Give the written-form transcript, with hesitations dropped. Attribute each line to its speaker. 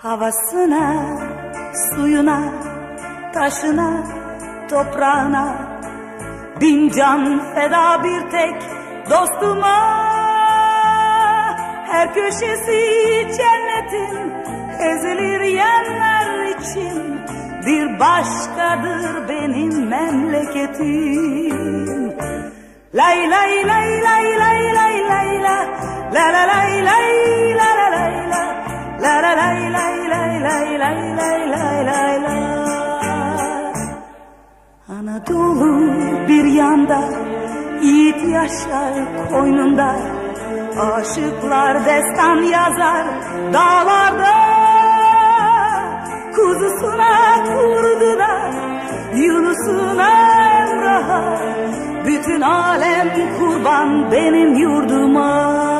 Speaker 1: Havasına, suyuna, taşına, toprağına bin can feda bir tek dostuma. Her köşesi cennetin ezilir yerler için bir başkadır benim memleketim. Lay lay lay lay lay lay lay la la la lay lay la la lay la la la lay lay lay lay lay lay lay lay la. Anadolu bir yanda, yiğit yaşlar koynunda, aşıklar destan yazar dağlarda. Kuzusuna kurduna, Yunus'una Emrah'a, bütün alem kurban benim yurduma.